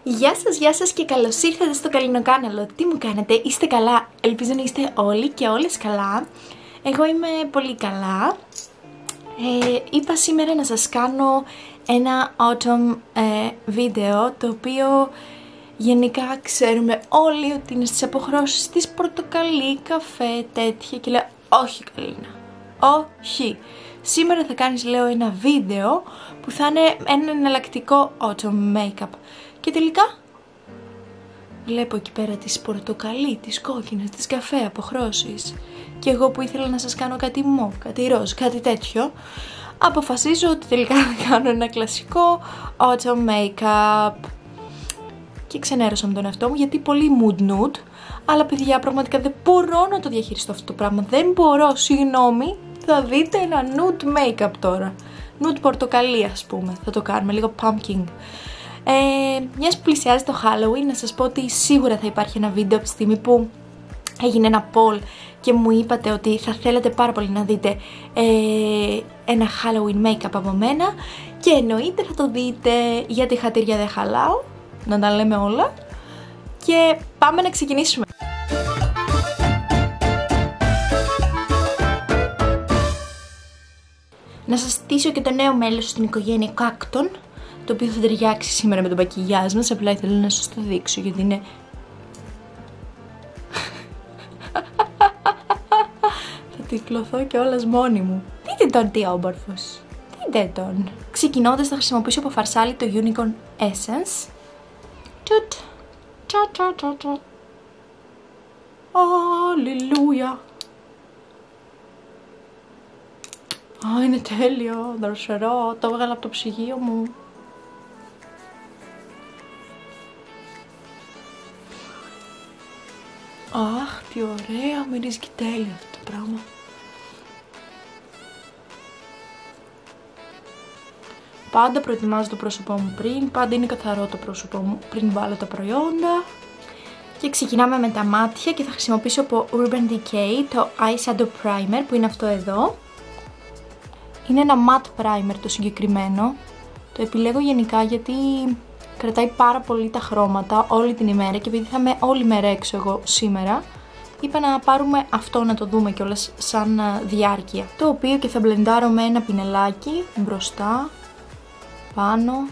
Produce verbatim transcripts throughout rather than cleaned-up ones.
Γεια σας, γεια σας και καλώς ήρθατε στο Καλλινοκάναλο. Τι μου κάνετε, είστε καλά? Ελπίζω να είστε όλοι και όλες καλά. Εγώ είμαι πολύ καλά. Ε, είπα σήμερα να σας κάνω ένα autumn ε, βίντεο, το οποίο γενικά ξέρουμε όλοι ότι είναι στις αποχρώσεις της πορτοκαλί, καφέ, τέτοια, και λέω όχι Καλίνα, όχι. Σήμερα θα κάνεις, λέω, ένα βίντεο που θα είναι ένα εναλλακτικό autumn make-up. Και τελικά βλέπω εκεί πέρα τις πορτοκαλί, τις κόκκινες, τις καφέ αποχρώσεις. Και εγώ που ήθελα να σας κάνω κάτι μο, κάτι ροζ, κάτι τέτοιο, αποφασίζω ότι τελικά θα κάνω ένα κλασικό autumn make-up. Και ξενέρωσα με τον εαυτό μου γιατί πολύ mood nude. Αλλά παιδιά, πραγματικά δεν μπορώ να το διαχειριστώ αυτό το πράγμα. Δεν μπορώ, συγγνώμη. Θα δείτε ένα nude make-up τώρα. Nude πορτοκαλί, ας πούμε. Θα το κάνουμε λίγο pumpkin. Ε, μιας που πλησιάζει το Halloween, να σας πω ότι σίγουρα θα υπάρχει ένα βίντεο από τη στιγμή που έγινε ένα poll και μου είπατε ότι θα θέλετε πάρα πολύ να δείτε ε, ένα Halloween make-up από μένα. Και εννοείται θα το δείτε, γιατί χατήρια δεν χαλάω, να τα λέμε όλα. Και πάμε να ξεκινήσουμε. Να σας στήσω και το νέο μέλος στην οικογένεια κάκτων, το οποίο θα ταιριάξει σήμερα με τον πακιγιάζ μας. Απλά ήθελα να σας το δείξω γιατί είναι... θα τυφλωθώ κιόλας μόνη μου. Δείτε τον τι όμορφος. Δείτε τον. Ξεκινώντας θα χρησιμοποιήσω από φαρσάλι το Unicorn Essence. Τουτ. Τσα τσα τσα τσα. Αλληλούια. Α, είναι τέλειο, δροσερό, το έβγαλα από το ψυγείο μου. Αχ, τι ωραία, μυρίζει και τέλειο αυτό το πράγμα. Πάντα προετοιμάζω το πρόσωπό μου πριν, πάντα είναι καθαρό το πρόσωπό μου πριν βάλω τα προϊόντα. Και ξεκινάμε με τα μάτια και θα χρησιμοποιήσω από Urban Decay το Eyeshadow Primer, που είναι αυτό εδώ. Είναι ένα matte primer το συγκεκριμένο. Το επιλέγω γενικά γιατί κρατάει πάρα πολύ τα χρώματα όλη την ημέρα και επειδή θα είμαι όλη μέρα έξω εγώ σήμερα, είπα να πάρουμε αυτό να το δούμε κιόλας σαν διάρκεια. Το οποίο και θα μπλεντάρω με ένα πινελάκι μπροστά, πάνω.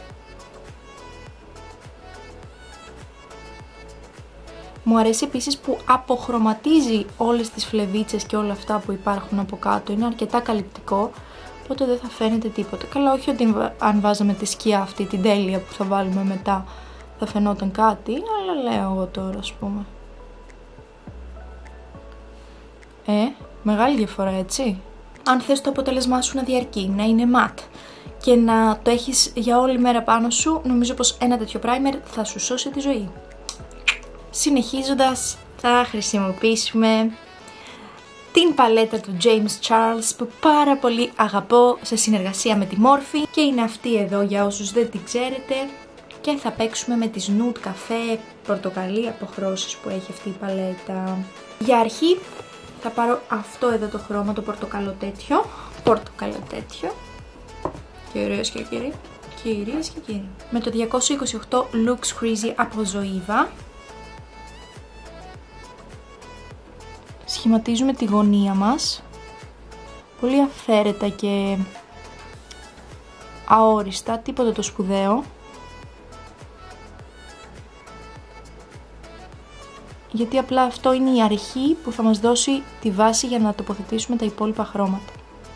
Μου αρέσει επίσης που αποχρωματίζει όλες τις φλεβίτσες και όλα αυτά που υπάρχουν από κάτω. Είναι αρκετά καλυπτικό, οπότε δεν θα φαίνεται τίποτα. Καλά, όχι ότι αν βάζαμε τη σκιά αυτή την τέλεια που θα βάλουμε μετά θα φαινόταν κάτι, αλλά λέω εγώ τώρα, ας πούμε. Ε, μεγάλη διαφορά, έτσι. Αν θες το αποτέλεσμά σου να διαρκεί, να είναι ματ και να το έχεις για όλη μέρα πάνω σου, νομίζω πως ένα τέτοιο primer θα σου σώσει τη ζωή. Συνεχίζοντας, θα χρησιμοποιήσουμε την παλέτα του James Charles που πάρα πολύ αγαπώ, σε συνεργασία με τη Morphe, και είναι αυτή εδώ για όσους δεν την ξέρετε, και θα παίξουμε με τις nude καφέ πορτοκαλί αποχρώσεις που έχει αυτή η παλέτα. Για αρχή θα πάρω αυτό εδώ το χρώμα, το πορτοκαλό τέτοιο, πορτοκαλό τέτοιο, κυρίες και κύριοι, κυρίες και κύριοι, με το διακόσια είκοσι οκτώ Lux Crazy από Zoeva. Σχηματίζουμε τη γωνία μας, πολύ αυθαίρετα και αόριστα, τίποτα το σπουδαίο. Γιατί απλά αυτό είναι η αρχή που θα μας δώσει τη βάση για να τοποθετήσουμε τα υπόλοιπα χρώματα.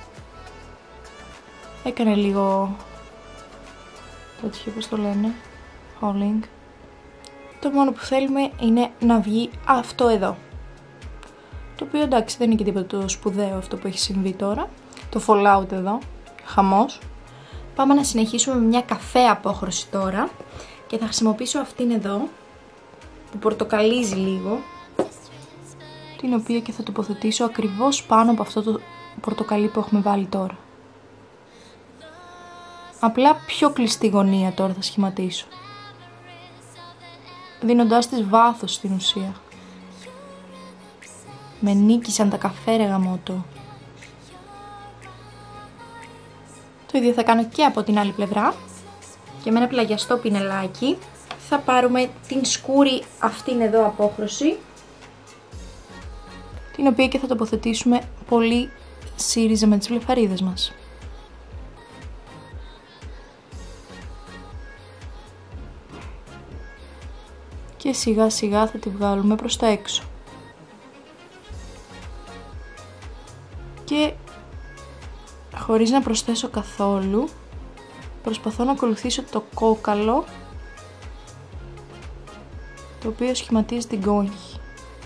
Έκανε λίγο τέτοιο, πώς το λένε, holding. Το μόνο που θέλουμε είναι να βγει αυτό εδώ. Το οποίο εντάξει δεν είναι και τίποτα το σπουδαίο αυτό που έχει συμβεί τώρα. Το fallout εδώ, χαμός. Πάμε να συνεχίσουμε με μια καφέ απόχρωση τώρα. Και θα χρησιμοποιήσω αυτήν εδώ, που πορτοκαλίζει λίγο, την οποία και θα τοποθετήσω ακριβώς πάνω από αυτό το πορτοκαλί που έχουμε βάλει τώρα. Απλά πιο κλειστή γωνία τώρα θα σχηματίσω, δίνοντάς της βάθος στην ουσία. Με νίκησαν τα καφέ, ρε γαμώτο. Το ίδιο θα κάνω και από την άλλη πλευρά. Και με ένα πλαγιαστό πινελάκι θα πάρουμε την σκούρη αυτήν εδώ απόχρωση, την οποία και θα τοποθετήσουμε πολύ σύριζα με τις βλεφαρίδες μας. Και σιγά σιγά θα τη βγάλουμε προς τα έξω. Και χωρίς να προσθέσω καθόλου, προσπαθώ να ακολουθήσω το κόκαλο, το οποίο σχηματίζει την κόγχη.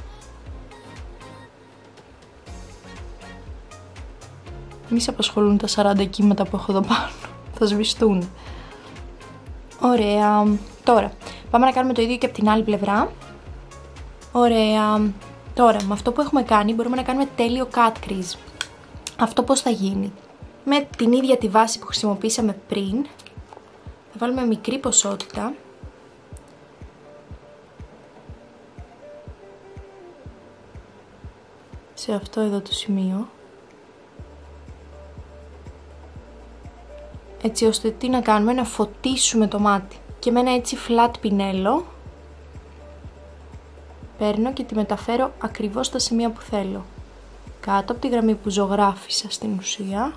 Μη σε απασχολούν τα σαράντα κύματα που έχω εδώ πάνω, θα σβηστούν. Ωραία. Τώρα, πάμε να κάνουμε το ίδιο και από την άλλη πλευρά. Ωραία. Τώρα, με αυτό που έχουμε κάνει, μπορούμε να κάνουμε τέλειο cut crease. Αυτό πώς θα γίνει? Με την ίδια τη βάση που χρησιμοποίησαμε πριν, θα βάλουμε μικρή ποσότητα. Σε αυτό εδώ το σημείο. Έτσι ώστε τι να κάνουμε, να φωτίσουμε το μάτι. Και με ένα έτσι flat πινέλο παίρνω και τη μεταφέρω ακριβώς στα σημεία που θέλω. Κάτω από τη γραμμή που ζωγράφισα στην ουσία.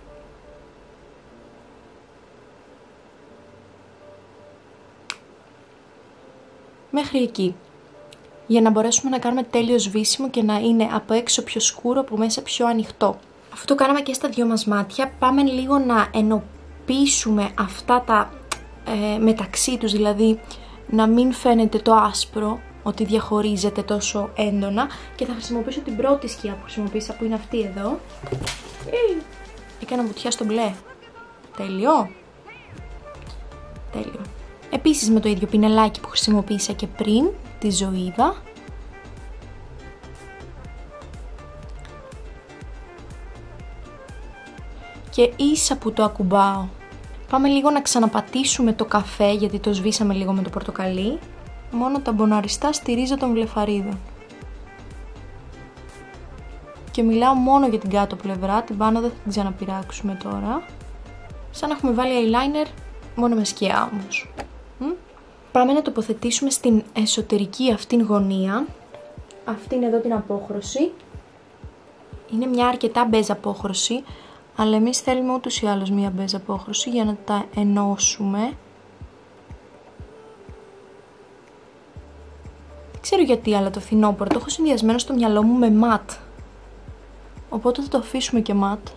Μέχρι εκεί. Για να μπορέσουμε να κάνουμε τέλειο σβήσιμο και να είναι από έξω πιο σκούρο, από μέσα πιο ανοιχτό. Αυτό το κάναμε και στα δυο μας μάτια. Πάμε λίγο να ενοποιήσουμε αυτά τα ε, μεταξύ τους, δηλαδή να μην φαίνεται το άσπρο, ότι διαχωρίζεται τόσο έντονα, και θα χρησιμοποιήσω την πρώτη σκιά που χρησιμοποίησα, που είναι αυτή εδώ. Ε, έκανα βουτιά στο μπλε. Τέλειο. Τέλειο. Επίσης με το ίδιο πινελάκι που χρησιμοποίησα και πριν, τη ζωίδα. Και ίσα που το ακουμπάω, πάμε λίγο να ξαναπατήσουμε το καφέ, γιατί το σβήσαμε λίγο με το πορτοκαλί. Μόνο τα μποναριστά στη ρίζα των βλεφαρίδων. Και μιλάω μόνο για την κάτω πλευρά, την πάνω δεν θα την ξαναπειράξουμε τώρα. Σαν να έχουμε βάλει eyeliner, μόνο με σκιά όμως. Μ? Πάμε να τοποθετήσουμε στην εσωτερική αυτήν γωνία, αυτήν εδώ την απόχρωση. Είναι μια αρκετά μπέζ απόχρωση, αλλά εμείς θέλουμε ούτως ή άλλως μια μπέζ απόχρωση για να τα ενώσουμε. Δεν ξέρω γιατί, αλλά το φθινόπωρο το έχω συνδυασμένο στο μυαλό μου με ματ. Οπότε θα το αφήσουμε και ματ.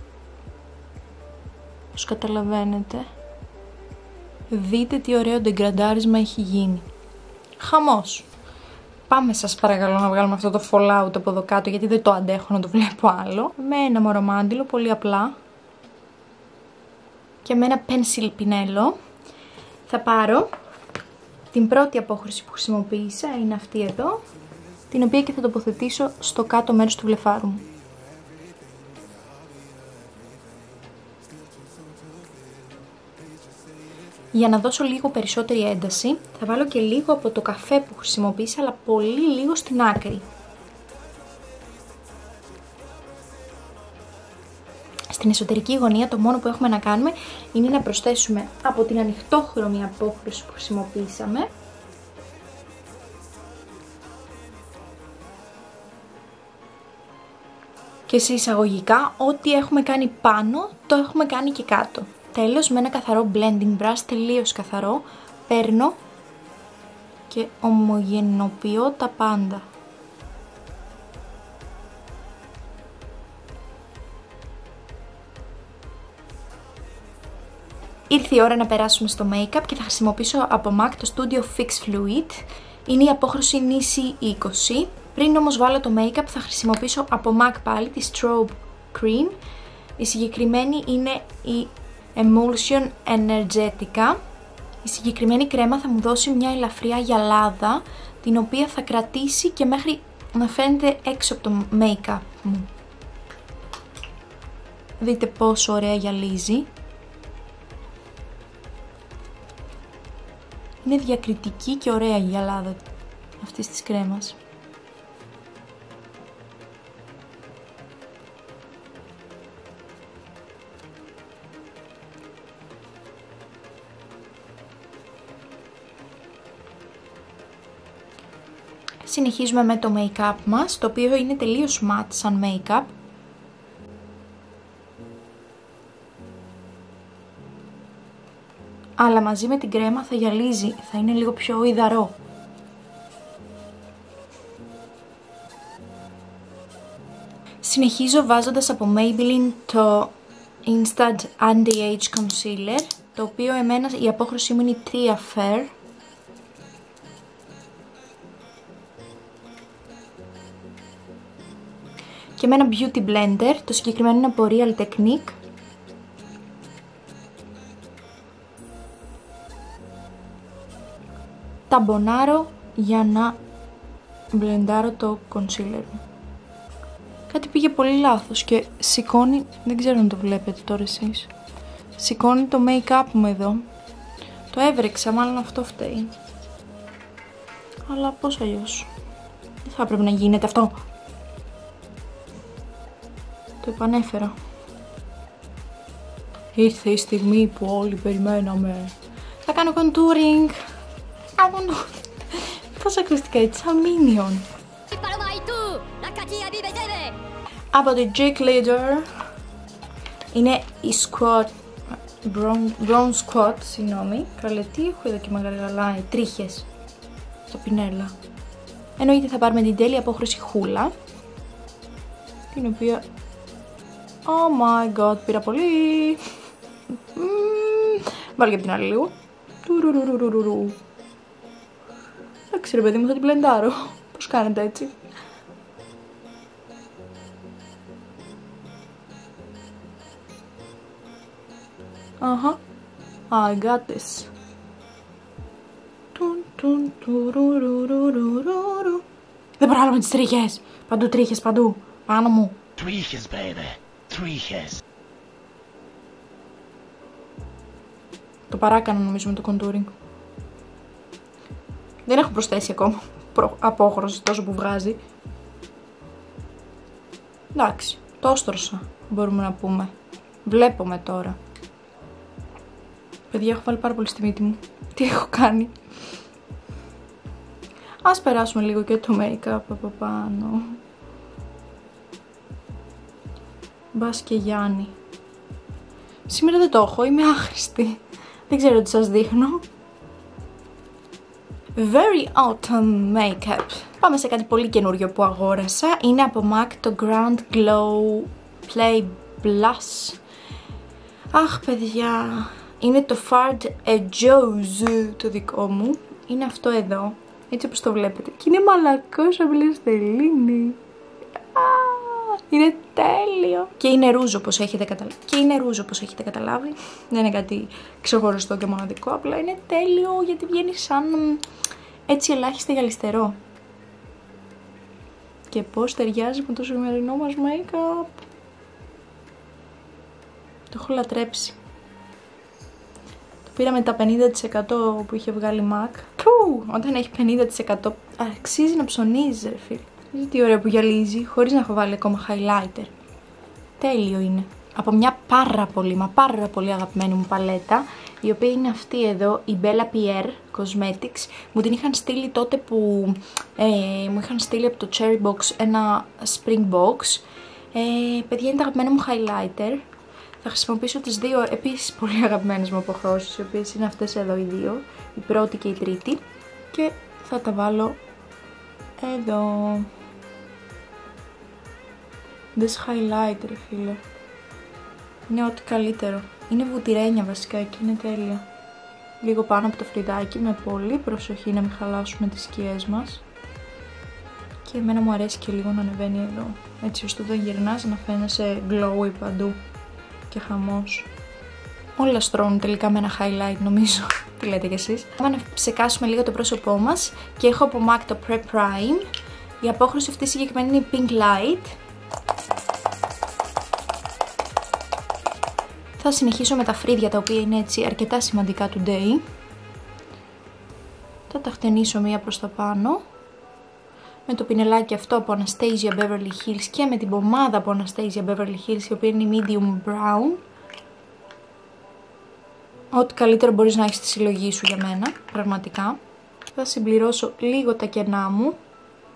Ως καταλαβαίνετε. Δείτε τι ωραίο ντεγκραντάρισμα έχει γίνει. Χαμός. Πάμε σας παρακαλώ να βγάλουμε αυτό το fallout από εδώ κάτω, γιατί δεν το αντέχω να το βλέπω άλλο. Με ένα μορομάντιλο, πολύ απλά. Και με ένα pencil πινέλο θα πάρω την πρώτη απόχρωση που χρησιμοποίησα, είναι αυτή εδώ, την οποία και θα τοποθετήσω στο κάτω μέρος του βλεφάρου μου. Για να δώσω λίγο περισσότερη ένταση, θα βάλω και λίγο από το καφέ που χρησιμοποίησα, αλλά πολύ λίγο στην άκρη. Στην εσωτερική γωνία το μόνο που έχουμε να κάνουμε είναι να προσθέσουμε από την ανοιχτόχρωμη απόχρωση που χρησιμοποίησαμε και σε εισαγωγικά ό,τι έχουμε κάνει πάνω το έχουμε κάνει και κάτω. Τέλος, με ένα καθαρό blending brush, τελείως καθαρό, παίρνω και ομογενοποιώ τα πάντα. Ήρθε η ώρα να περάσουμε στο make-up και θα χρησιμοποιήσω από MAC το Studio Fix Fluid. Είναι η απόχρωση νήσι είκοσι. Πριν όμως βάλω το make-up θα χρησιμοποιήσω από MAC πάλι τη Strobe Cream. Η συγκεκριμένη είναι η Emulsion Energetica. Η συγκεκριμένη κρέμα θα μου δώσει μια ελαφριά γυαλάδα, την οποία θα κρατήσει και μέχρι να φαίνεται έξω από το make-up μου. Δείτε πόσο ωραία γυαλίζει. Είναι διακριτική και ωραία η γυαλάδα αυτής της κρέμας. Συνεχίζουμε με το make-up μας, το οποίο είναι τελείως matte σαν make-up. Αλλά μαζί με την κρέμα θα γυαλίζει, θα είναι λίγο πιο υδαρό. Συνεχίζω βάζοντας από Maybelline το Instant Anti-Age Concealer, το οποίο εμένα η απόχρωσή μου είναι η τρία Fair. Και με ένα Beauty Blender, το συγκεκριμένο είναι από Real Technique. Ταμπονάρω για να μπλεντάρω το concealer μου. Κάτι πήγε πολύ λάθος και σηκώνει, δεν ξέρω αν το βλέπετε τώρα εσείς, σηκώνει το make-up μου εδώ. Το έβρεξα, μάλλον αυτό φταίει. Αλλά πώς αλλιώς. Δεν θα έπρεπε να γίνεται αυτό. Το επανέφερα. Ήρθε η στιγμή που όλοι περιμέναμε. Θα κάνω contouring. Πώς ακουστικά έτσι, σαν Minion. Από το Jake Leader είναι η Squat Brown, brown Squat, συγγνώμη. Καλέ, τι έχω εδώ και μαγαργαλάει, τρίχες στο πινέλα. Εννοείται θα πάρουμε την τέλεια απόχρωση χούλα, την οποία, oh my god, πήρα πολύ. Βάλω και από την άλλη λίγο. Εντάξει ρε παιδί μου, θα την πλεντάρω. Πώς κάνετε έτσι? Αχα, I got this. Δεν πρόλαβα με τις τρίχες. Παντού τρίχες, παντού. Πάνω μου. Τρίχες, baby. Τρίχες. Το παράκανα νομίζω με το contouring. Δεν έχω προσθέσει ακόμα απόχρωση τόσο που βγάζει. Εντάξει, το όστρωσα, μπορούμε να πούμε. Βλέπουμε τώρα. Παιδιά, έχω βάλει πάρα πολύ στη μύτη μου. Τι έχω κάνει? Ας περάσουμε λίγο και το make-up από πάνω. Μπας και Γιάννη. Σήμερα δεν το έχω, είμαι άχρηστη. Δεν ξέρω τι σας δείχνω. Very autumn makeup. Πάμε σε κάτι πολύ καινούριο που αγόρασα. Είναι από MAC το Grand Glow Play Blush. Αχ παιδιά, είναι το Fard Ejose το δικό μου. Είναι αυτό εδώ, έτσι όπως το βλέπετε. Και είναι μαλακό σαν μπλε-στελίνη. Είναι τέλειο. Και είναι ρούζ όπως έχετε καταλάβει. Και είναι ρούζ όπως έχετε καταλάβει. Δεν είναι κάτι ξεχωριστό και μοναδικό. Απλά είναι τέλειο γιατί βγαίνει σαν έτσι ελάχιστα γυαλιστερό. Και πώς ταιριάζει με το σημερινό μας make-up. Το έχω λατρέψει. Το πήρα με τα πενήντα τοις εκατό που είχε βγάλει MAC. Πού, όταν έχει πενήντα τοις εκατό αξίζει να ψωνίζει ρε φίλε. Δείτε τι ωραία που γυαλίζει, χωρίς να έχω βάλει ακόμα highlighter. Τέλειο είναι. Από μια πάρα πολύ, μα πάρα πολύ αγαπημένη μου παλέτα, η οποία είναι αυτή εδώ, η Bella Pierre Cosmetics. Μου την είχαν στείλει τότε που ε, μου είχαν στείλει από το Cherry Box ένα Spring Box. Ε, παιδιά, είναι τα αγαπημένα μου highlighter. Θα χρησιμοποιήσω τις δύο επίσης πολύ αγαπημένες μου αποχρώσεις, οι οποίες είναι αυτές εδώ οι δύο, η πρώτη και η τρίτη. Και θα τα βάλω εδώ. Δες highlighter φίλε. Είναι ό,τι καλύτερο. Είναι βουτυρένια βασικά και είναι τέλεια. Λίγο πάνω από το φρυδάκι με πολύ προσοχή να μην χαλάσουμε τις σκιές μας. Και εμένα μου αρέσει και λίγο να ανεβαίνει εδώ. Έτσι ώστε όταν γυρνάς να φαίνεσαι glowy παντού. Και χαμός. Όλα στρώνουν τελικά με ένα highlight νομίζω. Τι λέτε κι εσείς? Πάμε να ψεκάσουμε λίγο το πρόσωπό μας. Και έχω από MAC το Pre Prime. Η απόχρωση αυτή συγκεκριμένη είναι η Pink Light. Θα συνεχίσω με τα φρύδια, τα οποία είναι έτσι αρκετά σημαντικά today. Θα τα χτενίσω μία προς τα πάνω. Με το πινελάκι αυτό από Anastasia Beverly Hills και με την πομάδα από Anastasia Beverly Hills, η οποία είναι η Medium Brown. Ό,τι καλύτερο μπορείς να έχεις στη συλλογή σου για μένα, πραγματικά. Θα συμπληρώσω λίγο τα κενά μου.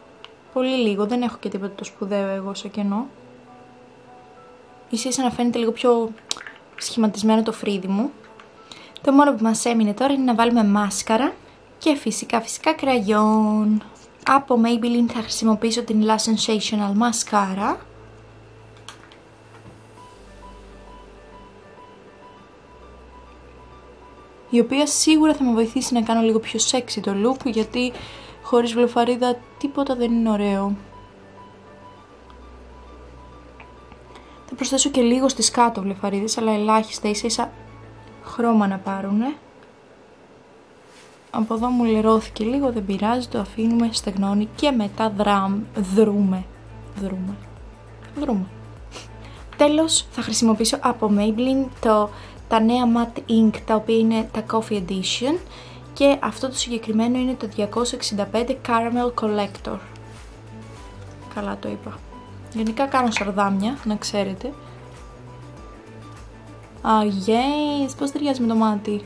Πολύ λίγο, δεν έχω και τίποτα το σπουδαίο εγώ σε κενό. Ίσως να φαίνεται λίγο πιο σχηματισμένο το φρύδι μου. Το μόνο που μας έμεινε τώρα είναι να βάλουμε μάσκαρα και φυσικά φυσικά κραγιόν. Από Maybelline θα χρησιμοποιήσω την Lash Sensational μασκάρα. Η οποία σίγουρα θα με βοηθήσει να κάνω λίγο πιο sexy το look, γιατί χωρίς βλεφαρίδα τίποτα δεν είναι ωραίο. Θα προσθέσω και λίγο στις κάτω βλεφαρίδες, αλλά ελάχιστα, ίσα ίσα χρώμα να πάρουνε. Από εδώ μου λερώθηκε λίγο, δεν πειράζει, το αφήνουμε, στεγνώνει και μετά δραμ, δρούμε. Δρούμε. Δρούμε. Τέλος θα χρησιμοποιήσω από Maybelline το, τα νέα matte ink, τα οποία είναι τα Coffee Edition, και αυτό το συγκεκριμένο είναι το διακόσια εξήντα πέντε Caramel Collector. Καλά το είπα. Γενικά κάνω σαρδάμια, να ξέρετε. Α, yes, πώς ταιριάζει με το μάτι.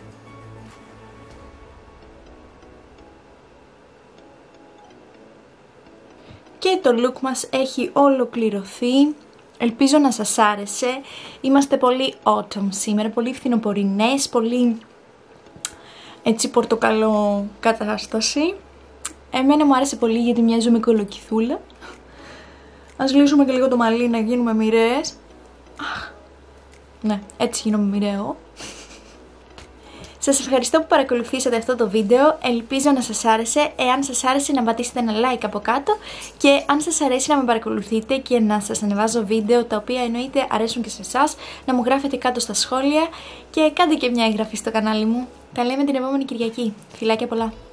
Και το look μας έχει ολοκληρωθεί. Ελπίζω να σας άρεσε. Είμαστε πολύ autumn σήμερα, πολύ φθινοπορεινές, πολύ έτσι πορτοκαλό κατάσταση. Εμένα μου άρεσε πολύ γιατί μοιάζω με κολοκυθούλα. Ας λύσουμε και λίγο το μαλλί να γίνουμε μοιραίες. Ναι, έτσι γίνομαι μοιραίο. Σας ευχαριστώ που παρακολουθήσατε αυτό το βίντεο, ελπίζω να σας άρεσε. Εάν σας άρεσε να πατήσετε ένα like από κάτω, και αν σας αρέσει να με παρακολουθείτε και να σας ανεβάζω βίντεο τα οποία εννοείται αρέσουν και σε εσάς, να μου γράφετε κάτω στα σχόλια και κάντε και μια εγγραφή στο κανάλι μου. Τα λέμε την επόμενη Κυριακή. Φιλάκια πολλά!